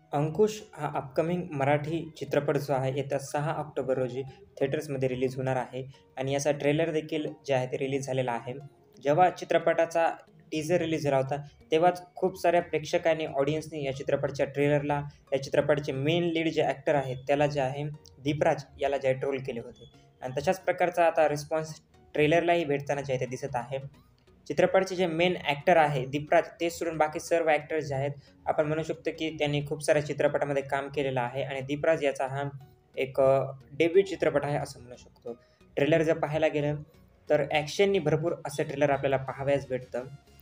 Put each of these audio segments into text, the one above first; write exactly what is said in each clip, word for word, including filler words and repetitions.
अंकुश हा अपकमिंग मराठी चित्रपट जो आहे येत्या सहा ऑक्टोबर रोजी थिएटर्समध्ये रिलीज होणार आहे आणि याचा ट्रेलर देखील जे आहे ते रिलीज झालेला आहे. जेव्हा चित्रपटाचा टीझर रिलीज झाला होता, तेव्हाच खूप साऱ्या प्रेक्षकांनी, ऑडियन्सनी या चित्रपटाच्या ट्रेलरला, या चित्रपटाचे मेन लीड जे ॲक्टर आहेत, त्याला जे आहे दीपराज याला जे आहे ट्रोल केले होते आणि तशाच प्रकारचा आता रिस्पॉन्स ट्रेलरलाही भेटताना जे आहे ते दिसत आहे. चित्रपटाचे जे मेन ॲक्टर आहे दीपराज, ते सोडून बाकी सर्व ॲक्टर्स जे आहेत, आपण म्हणू शकतो की त्यांनी खूप साऱ्या चित्रपटामध्ये काम केलेलं आहे आणि दीपराज याचा हा एक अ, डेब्यू चित्रपट आहे असं म्हणू शकतो. ट्रेलर जर पाहायला गेलं तर ॲक्शननी भरपूर असं ट्रेलर आपल्याला पाहावयास भेटतं.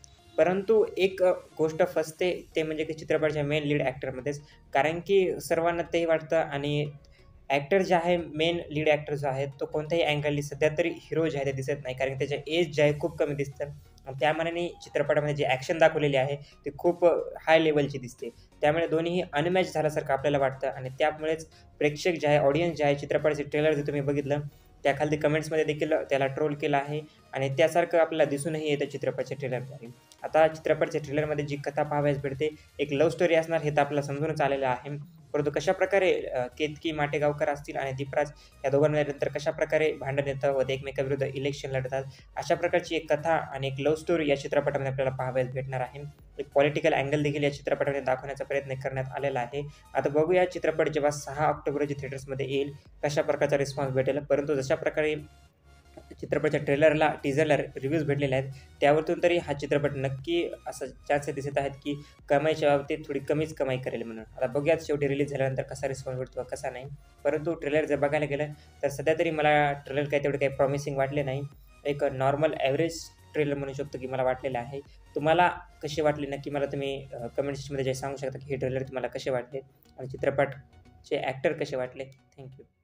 परंतु एक अ, गोष्ट फसते ते म्हणजे की चित्रपटाच्या मेन लीड ॲक्टरमध्येच. कारण की सर्वांना तेही वाटतं आणि ॲक्टर जे आहे, मेन लीड ॲक्टर जो आहे, तो कोणत्याही अँगलनी सध्या तरी हिरो जे आहे ते दिसत नाही. कारण त्याचे एज जे आहे खूप कमी दिसतं. आणि त्या मानाने चित्रपटामध्ये जी ॲक्शन दाखवलेली आहे, ती खूप हाय लेव्हलची दिसते. त्यामुळे दोन्हीही अनमॅच झाल्यासारखं आपल्याला वाटतं आणि त्यामुळेच प्रेक्षक जे आहे, ऑडियन्स जे आहे, चित्रपटाचे ट्रेलर जर तुम्ही बघितलं, त्याखाली कमेंट्समध्ये देखील त्याला ट्रोल केलं आहे आणि त्यासारखं आपल्याला दिसूनही येतं चित्रपटाच्या ट्रेलरद्वारे. आता चित्रपटाच्या ट्रेलरमध्ये जी कथा पाहावयास भेटते, एक लव्ह स्टोरी असणार हे तर आपल्याला समजूनच आलेलं आहे. परंतु कशाप्रकारे अ, केतकी माटेगावकर असतील आणि दीपराज या दोघांमध्ये नंतर कशाप्रकारे भांडण येतं व ते एकमेकांविरुद्ध इलेक्शन लढतात, अशा प्रकारची एक कथा आणि एक लव्ह स्टोरी या चित्रपटामध्ये आपल्याला पाहावयास भेटणार आहे. एक पॉलिटिकल अँगल देखील या चित्रपटामध्ये दाखवण्याचा प्रयत्न करण्यात आलेला आहे. आता बघूया चित्रपट जेव्हा सहा ऑक्टोबर रोजी थिएटर्समध्ये येईल, कशा प्रकारचा रिस्पॉन्स भेटेल. परंतु जशा प्रकारे चित्रपटाच्या ट्रेलरला, टीझरला रिव्ह्यूज भेटलेले आहेत, त्यावरतून तरी हा चित्रपट नक्की असं चान्सेस दिसत आहेत, की कमाईच्या बाबतीत थोडी कमीच कमाई करेल म्हणून. आता बघूयाच शेवटी रिलीज झाल्यानंतर कसा रिस्पॉन्स भेटतो कसा नाही. परंतु ट्रेलर जर बघायला गेलं, तर सध्या तरी मला ट्रेलर काही तेवढे काही प्रॉमिसिंग वाटले नाही. एक नॉर्मल ॲव्हरेज ट्रेलर म्हणू शकतो, की मला वाटलेलं आहे. तुम्हाला कसे वाटले नक्की मला तुम्ही अ, कमेंट सेक्शनमध्ये जे सांगू शकता, की हे ट्रेलर तुम्हाला कसे वाटले आणि चित्रपटचे ॲक्टर कसे वाटले. Thank you.